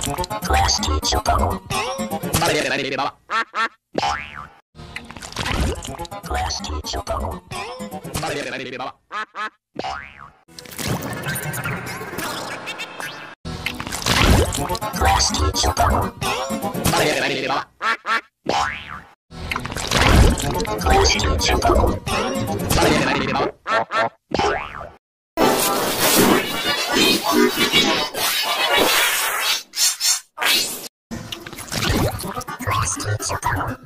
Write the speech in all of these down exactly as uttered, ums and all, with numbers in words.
Class teacher bubble. Class teacher bubble. Class teacher bubble. Class teacher bubble. Class teacher bubble.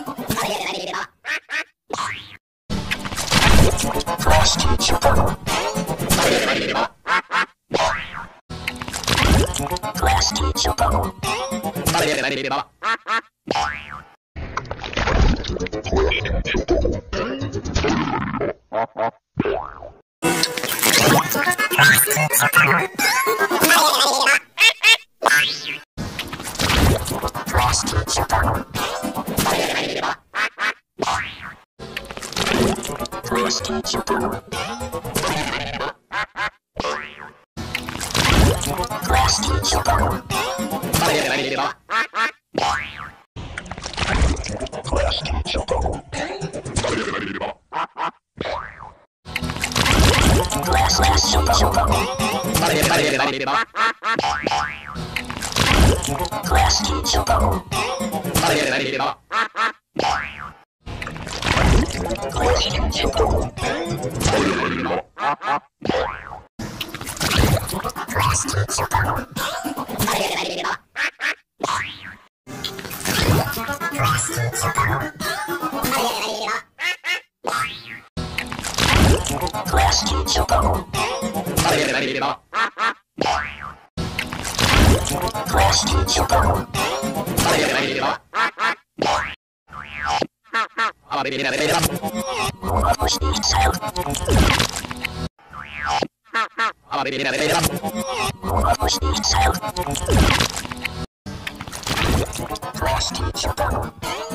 Class teacher bubble. Class teacher bubble. Class teacher bubble. Class teacher bubble. Class teacher bubble. Class teacher bubble. Class teacher bubble. Class teacher bubble. Class teacher bubble. Class teacher bubble. Class teacher bubble. Class teacher bubble. Class teacher bubble. Roll up with speed sail. Roll up with speed sail. Class teacher bubble.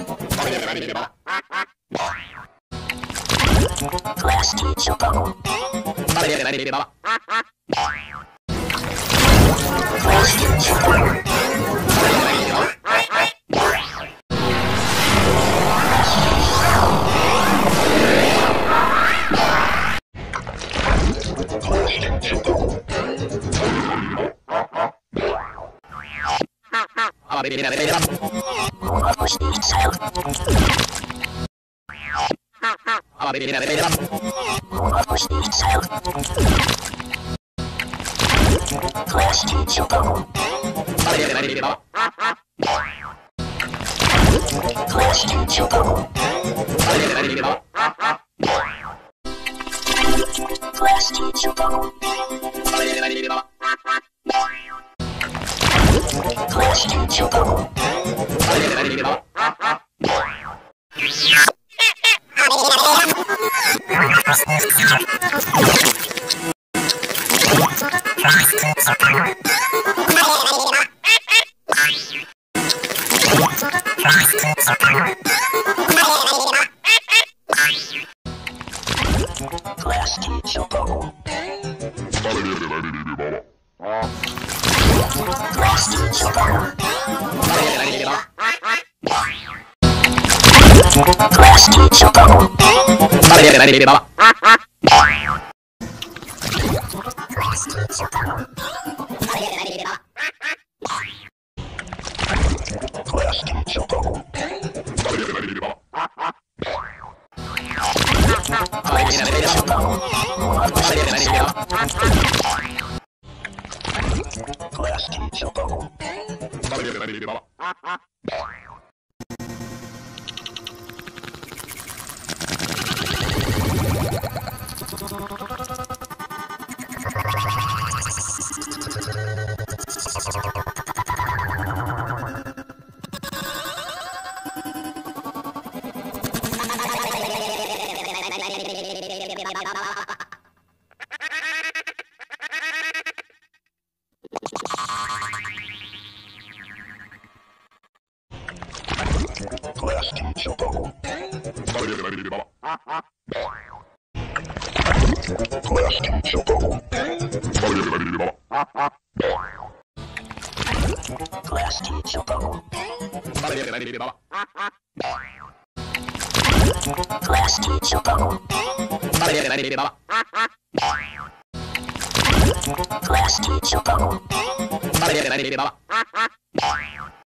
Class teacher bubble. Class teacher bubble. Roll up with speed sail. Roll up with speed sail. Class teacher bubble. Class teacher bubble. Class teacher bubble. Class teacher bubble. Class teacher bubble. Class teacher bubble. Class teacher bubble. Class teacher bubble. Class teacher bubble. Class teacher bubble. Roll up with speed sail. Class teacher bubble. Class teacher bubble. Class teacher bubble. Glass teacher bubble. Glass teacher bubble. Glass teacher bubble.